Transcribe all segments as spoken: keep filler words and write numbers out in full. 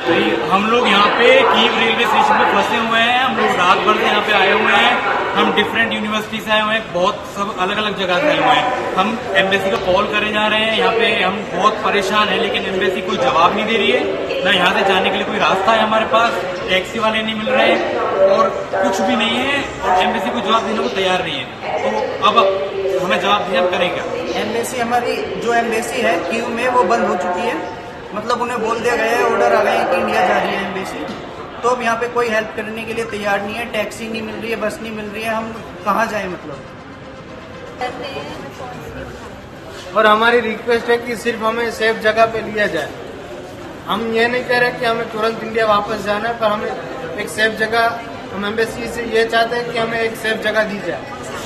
तो ये हम लोग यहाँ पे कीव रेलवे स्टेशन पे फंसे हुए हैं। हम लोग रात भर से यहाँ पे आए हुए हैं। हम डिफरेंट यूनिवर्सिटी से आए हुए हैं, बहुत सब अलग अलग जगह से आए हुए हैं। हम एम्बेसी को कॉल करे जा रहे हैं। यहाँ पे हम बहुत परेशान हैं, लेकिन एम्बेसी कोई जवाब नहीं दे रही है। ना यहाँ से जाने के लिए कोई रास्ता है हमारे पास, टैक्सी वाले नहीं मिल रहे और कुछ भी नहीं है, और एम्बेसी को जवाब देने को तैयार नहीं है। तो अब हमें जवाब दिया, हम करेंगे। एम्बेसी हमारी जो एम्बेसी है कीव में, वो बंद हो चुकी है। मतलब उन्हें बोल दिया गया है, ऑर्डर आ गए हैं कि इंडिया जा रही है एम्बेसी। तो अब यहाँ पे कोई हेल्प करने के लिए तैयार नहीं है। टैक्सी नहीं मिल रही है, बस नहीं मिल रही है। हम कहाँ जाएं मतलब। और हमारी रिक्वेस्ट है कि सिर्फ हमें सेफ जगह पे लिया जाए। हम ये नहीं कह रहे कि हमें तुरंत इंडिया वापस जाना है, पर हमें एक सेफ जगह, हम एम्बेसी से ये चाहते हैं कि हमें एक सेफ जगह दी जाए।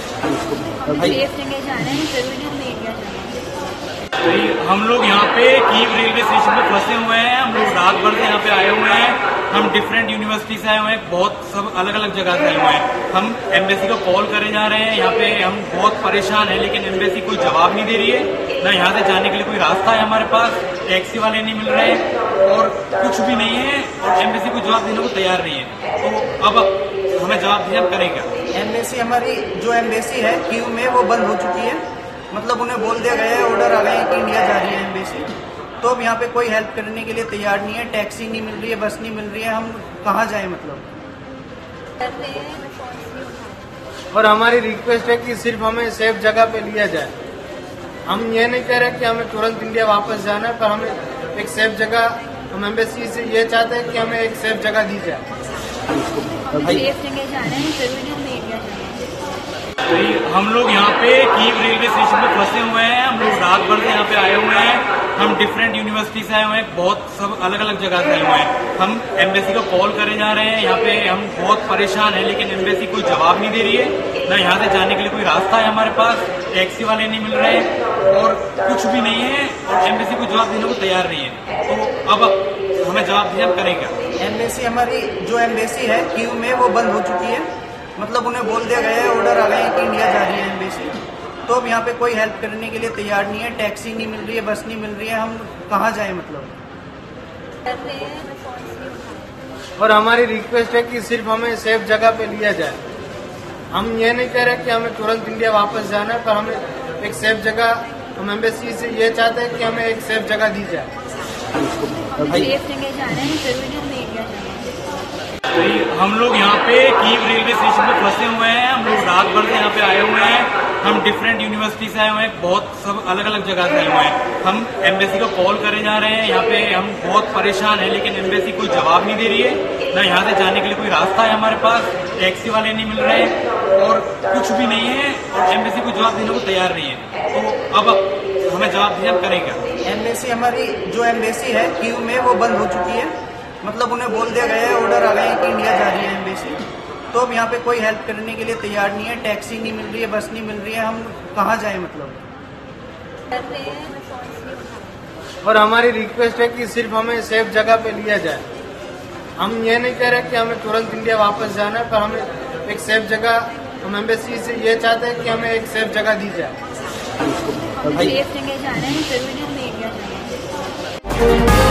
तो ये हम लोग यहाँ पे कीव रेलवे स्टेशन पे फंसे हुए हैं। हम लोग रात भर से यहाँ पे आए हुए हैं। हम डिफरेंट यूनिवर्सिटी से आए हुए हैं, बहुत सब अलग अलग जगह से आए हुए हैं। हम एम्बेसी को कॉल करे जा रहे हैं। यहाँ पे हम बहुत परेशान हैं, लेकिन एम्बेसी कोई जवाब नहीं दे रही है। ना यहाँ से जाने के लिए कोई रास्ता है हमारे पास, टैक्सी वाले नहीं मिल रहे और कुछ भी नहीं है, और एम्बेसी को जवाब देने को तैयार नहीं है। तो अब हमें जवाब दिया, हम करेंगे। एम्बेसी हमारी जो एम्बेसी है कीव में, वो बंद हो चुकी है। मतलब उन्हें बोल दिया गया है, ऑर्डर आ गए हैं कि इंडिया जा रही है एम्बेसी। तो अब यहाँ पे कोई हेल्प करने के लिए तैयार नहीं है। टैक्सी नहीं मिल रही है, बस नहीं मिल रही है। हम कहाँ जाएं मतलब। और हमारी रिक्वेस्ट है कि सिर्फ हमें सेफ जगह पे लिया जाए। हम ये नहीं कह रहे कि हमें तुरंत इंडिया वापस जाना है, पर हमें एक सेफ जगह, हम एम्बेसी से ये चाहते हैं कि हमें एक सेफ जगह दी जाए। तो ये हम लोग यहाँ पे कीव रेलवे स्टेशन पे फंसे हुए हैं। हम लोग रात भर से यहाँ पे आए हुए हैं। हम डिफरेंट यूनिवर्सिटी से आए हुए हैं, बहुत सब अलग अलग जगह से आए हुए हैं। हम एम्बेसी को कॉल करे जा रहे हैं। यहाँ पे हम बहुत परेशान हैं, लेकिन एम्बेसी कोई जवाब नहीं दे रही है। ना यहाँ से जाने के लिए कोई रास्ता है हमारे पास, टैक्सी वाले नहीं मिल रहे और कुछ भी नहीं है, और एम्बेसी को जवाब देने को तैयार नहीं है। तो अब हमें जवाब दिया, हम करेंगे। एम्बेसी हमारी जो एम्बेसी है कीव में, वो बंद हो चुकी है। मतलब उन्हें बोल दिया गया है, ऑर्डर आ गए हैं कि इंडिया जा रही है एम्बेसी। तो अब यहाँ पे कोई हेल्प करने के लिए तैयार नहीं है। टैक्सी नहीं मिल रही है, बस नहीं मिल रही है। हम कहाँ जाएं मतलब। और हमारी रिक्वेस्ट है कि सिर्फ हमें सेफ जगह पे लिया जाए। हम ये नहीं कह रहे कि हमें तुरंत इंडिया वापस जाना है, पर हमें एक सेफ जगह, हम एम्बेसी से ये चाहते हैं कि हमें एक सेफ जगह दी जाए। तो ये हम लोग यहाँ पे कीव रेलवे स्टेशन पे फंसे हुए हैं। हम लोग रात भर से यहाँ पे आए हुए हैं। हम डिफरेंट यूनिवर्सिटी से आए हुए हैं, बहुत सब अलग अलग जगह से आए हुए हैं। हम एम्बेसी को कॉल करे जा रहे हैं। यहाँ पे हम बहुत परेशान हैं, लेकिन एम्बेसी कोई जवाब नहीं दे रही है। ना यहाँ से जाने के लिए कोई रास्ता है हमारे पास, टैक्सी वाले नहीं मिल रहे और कुछ भी नहीं है, और एम्बेसी को जवाब देने को तैयार नहीं है। तो अब हमें जवाब दिया, हम करेंगे। एम्बेसी हमारी जो एम्बेसी है कीव में, वो बंद हो चुकी है। मतलब उन्हें बोल दिया गया है, ऑर्डर आ गए हैं कि इंडिया जा रही है एम्बेसी। तो अब यहाँ पे कोई हेल्प करने के लिए तैयार नहीं है। टैक्सी नहीं मिल रही है, बस नहीं मिल रही है। हम कहाँ जाएं मतलब। और हमारी रिक्वेस्ट है कि सिर्फ हमें सेफ जगह पे लिया जाए। हम ये नहीं कह रहे कि हमें तुरंत इंडिया वापस जाना है, पर हमें एक सेफ जगह, हम एम्बेसी से ये चाहते हैं कि हमें एक सेफ जगह दी जाए।